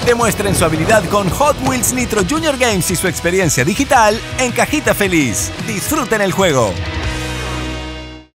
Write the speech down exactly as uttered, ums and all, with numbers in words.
Demuestren su habilidad con Hot Wheels Nitro Junior Games y su experiencia digital en Cajita Feliz. Disfruten el juego.